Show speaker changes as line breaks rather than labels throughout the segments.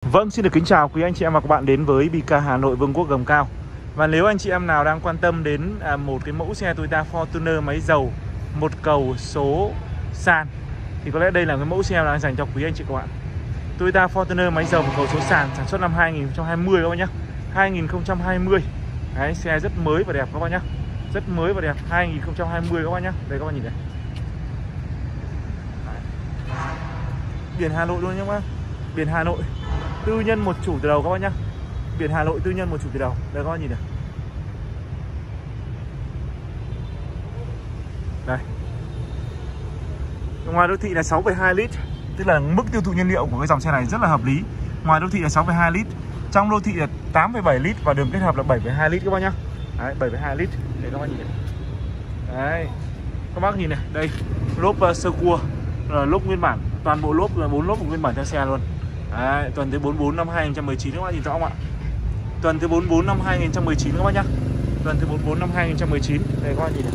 Vâng, xin được kính chào quý anh chị em và các bạn đến với BK Hà Nội Vương quốc gầm cao. Và nếu anh chị em nào đang quan tâm đến một cái mẫu xe Toyota Fortuner máy dầu một cầu số sàn thì có lẽ đây là cái mẫu xe đang dành cho quý anh chị các bạn. Toyota Fortuner máy dầu một cầu số sàn sản xuất năm 2020 các bạn nhé. 2020. Đấy, xe rất mới và đẹp các bạn nhé. Rất mới và đẹp 2020 các bạn nhé. Đây các bạn nhìn này. Biển Hà Nội luôn nhé các bác. Biển Hà Nội. Tư nhân một chủ từ đầu các bác nhá. Biển Hà Nội tư nhân một chủ từ đầu. Đây các bác nhìn này. Đây. Ngoài đô thị là 6,2 lít. Tức là mức tiêu thụ nhiên liệu của cái dòng xe này rất là hợp lý. Ngoài đô thị là 6,2 lít. Trong đô thị là 8,7 lít. Và đường kết hợp là 7,2 lít các bác nhá. Đấy, 7,2 lít. Đây các bác nhìn này. Đấy. Các bác nhìn này. Đây. Lốp sơ cua. Lốp nguyên bản. Toàn bộ lốp là 4 lốp nguyên bản cho xe luôn. Đấy, tuần thứ 44 năm 2019 các bạn nhìn rõ không ạ? Tuần thứ 44 năm 2019 các bác nhá. Tuần thứ 44 năm 2019. Đây các bạn nhìn này.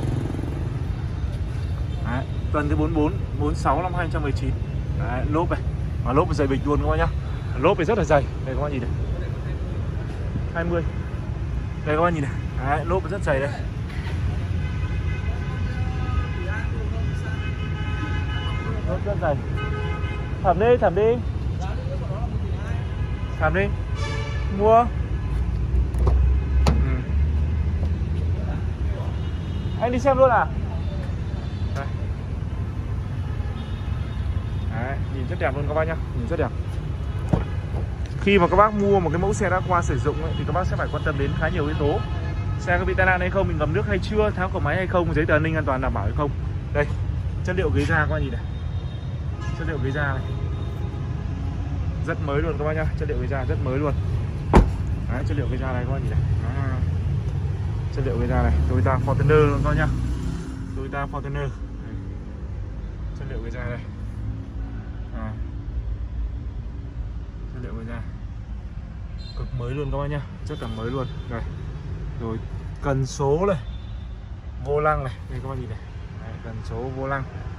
Đấy, tuần thứ 44 46 năm 2019. Đấy, lốp này. Mà lốp dày bịch luôn các bác nhá. Lốp này rất là dày. Đây các bạn nhìn này. 20. Đây các bạn nhìn này. Đấy, lốp rất dày đây. Lốp rất dày. Thẩm đi, thẩm đi. Thẩm đi. Mua. Anh đi xem luôn à? Đây. Đấy, nhìn rất đẹp luôn các bác nhá. Nhìn rất đẹp. Khi mà các bác mua một cái mẫu xe đã qua sử dụng ấy, thì các bác sẽ phải quan tâm đến khá nhiều yếu tố. Xe có bị tai nạn hay không, mình ngầm nước hay chưa, tháo cổ máy hay không, giấy tờ an ninh an toàn đảm bảo hay không. Đây, chất liệu ghế da các bác nhìn này. Chất liệu ghế da này rất mới luôn các bác nhá. Chất liệu ghế da rất mới luôn. Đấy, chất liệu ghế da này các bác nhìn này. Chất liệu ghế da này Toyota Fortuner luôn các bác nhá. Toyota Fortuner. Chất liệu ghế da đây. Chất liệu ghế da cực mới luôn các bác nhá. Rất là mới luôn. Đây. Rồi cần số này, vô lăng này. Đây các bác nhìn này. Đấy, cần số vô lăng.